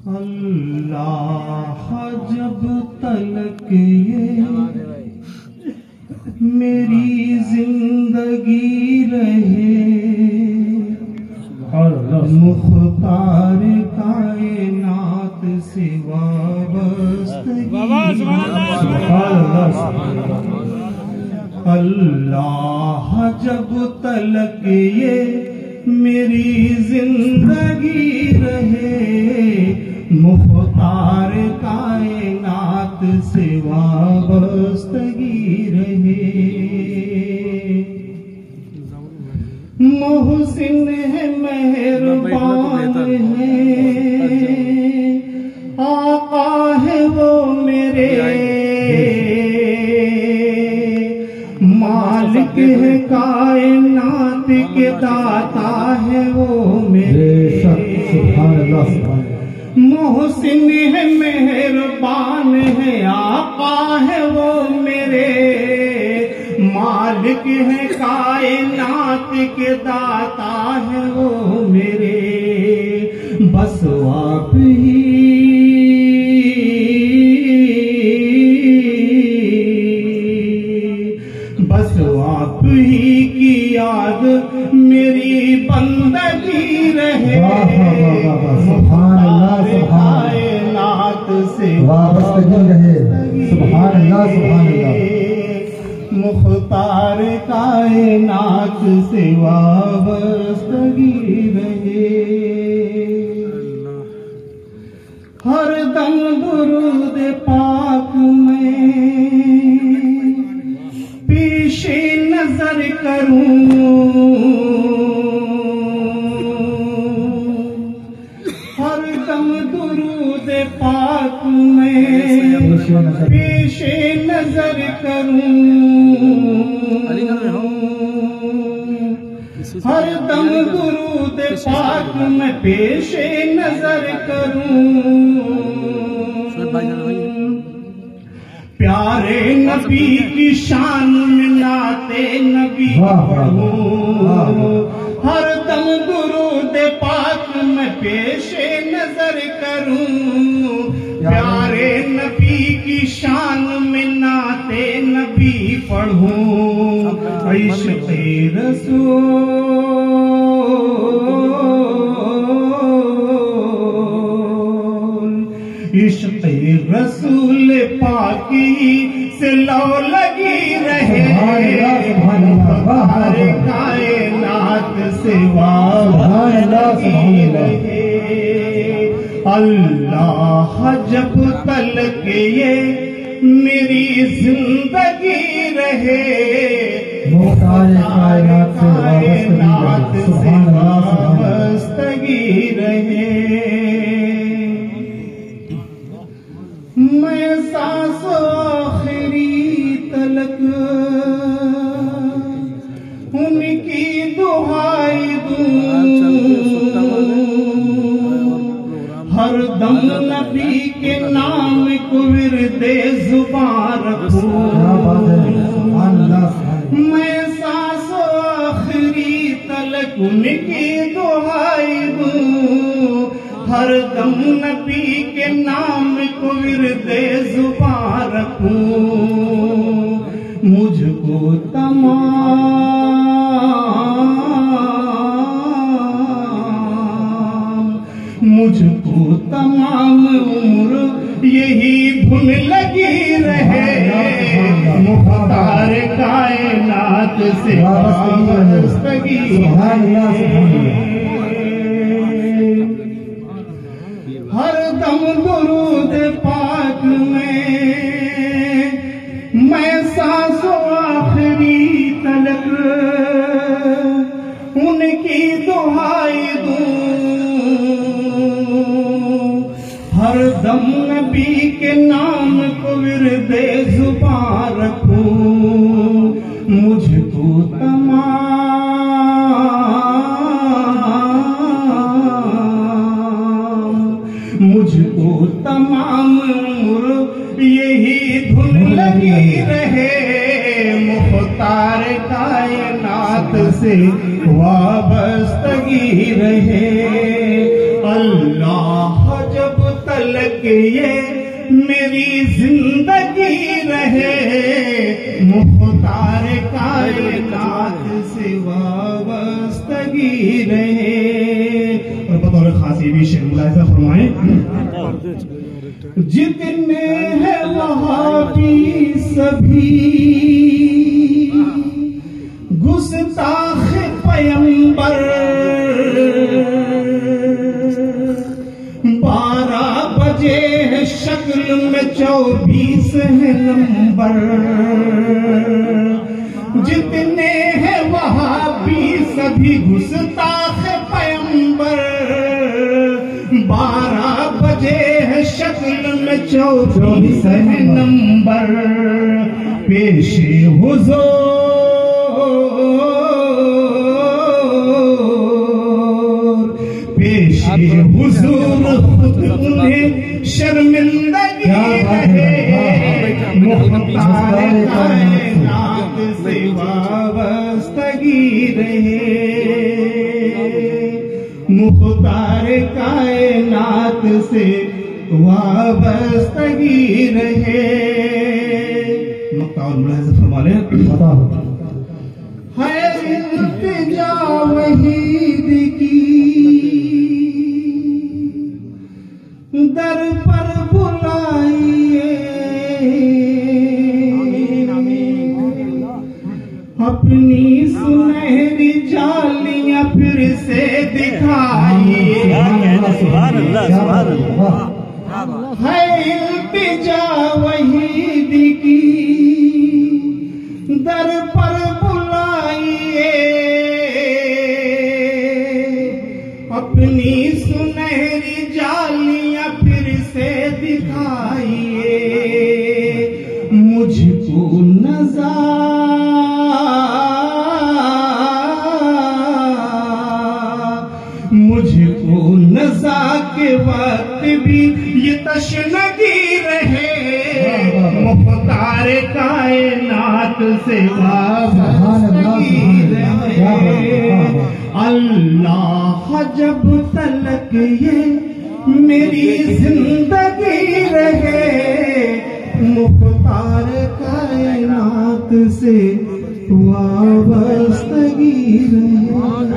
अल्लाह जब तलक ये मेरी जिंदगी रहे, मुख्तार कायनात से वाबस्तगी। अल्लाह जब तलक ये मेरी जिंदगी रहे, मुख्तार कायनात से वाबस्तगी रहे। मोहसिन है मेहरबान है, आका है वो मेरे, मालिक है कायनात के दाता है वो मेरे। मोहसिन है मेहरबान है, आका है वो मेरे, मालिक है कायनात के दाता है वो मेरे। बस आप ही की याद मेरी बंदगी रहे, कायनात से वाबस्तगी रहे। सुभान अल्लाह, सुभान अल्लाह। मुख्तार कायनात से वाबस्तगी रहे। हर दम दुरूद पाक में पेशे नजर करूं, हर दम दुरूद पाक में पेशे नजर करूं, हर दम दुरूद पाक में पेशे नजर करूं। प्यारे नबी की शान में नाते नबी पढ़ूं, हर दम दुरूद पाक में पेशे नजर करूं। प्यारे नबी की शान में नाते नबी पढ़ूं, इश्क़े रसूल, इश्क़े रसूल पाकी से लौ लगी रहे, मुख्तार कायनात से वाबस्तगी रहे। अल्लाह जब तलक ये मेरी जिंदगी रहे, मुख्तार कायनात से वाबस्तगी रहे। मैं सांसों आखिरी तलक उनकी दुहाई दूं, हर दम नबी के नाम को विरदे जुबान रखूं। मैं सांसों आखिरी तलक उनकी दुहाई दूं, हर दम नबी के नाम को विरदे जुबान रखूं। मुझको तमाम उम्र यही धुन लगी रहे, मुख्तार कायनात से वाबस्तगी रहे। हर दम दुरूद पाक में मैं सांसों आखिरी तलक उनकी दुहाई दूं, हर दम नबी के नाम को विरदे जुबान रखूं। मुझको तमाम उम्र यही धुन लगी रहे, मुख्तार कायनात से वाबस्तगी रहे। अल्लाह जब ये मेरी जिंदगी रहे, मुख्तार कायनात से वाबस्तगी रहे। और बतौर खास ये भी शेर मुलाहिजा फरमाएं, जितने हैं वहाबी सभी गुस्ताख पैगंबर, 12 बजे है शक्ल में 24 है नंबर। जितने हैं वहाबी सभी गुस्ताख पैगंबर, 12 बजे है शक्ल में 24 है नंबर। पेशे हुजूर, पेशे हुजूर खुद उन्हें शर्मिंदगी रहे, मुख्तार कायनात से वाबस्तगी रहे, मुख्तार कायनात से वाबस्तगी रहे। मक्ता और मुलाहिजा फरमा लें, है इल्तिजा वहीद की दर पर बुलाइए, अपनी सुनहरी जालियां फिर से दिखाइए। है इल्तिजा वहीद की दर पर बुलाइए, अपनी सुनहरी जालियां फिर से दिखाइए। मुझको नज़ा के वक्त भी ये तशनगी रहे, मुख्तार कायनात से वाबस्तगी रहे। अल्लाह जब तलक ये मेरी जिंदगी रहे, मुख्तार कायनात से वाबस्तगी रहे।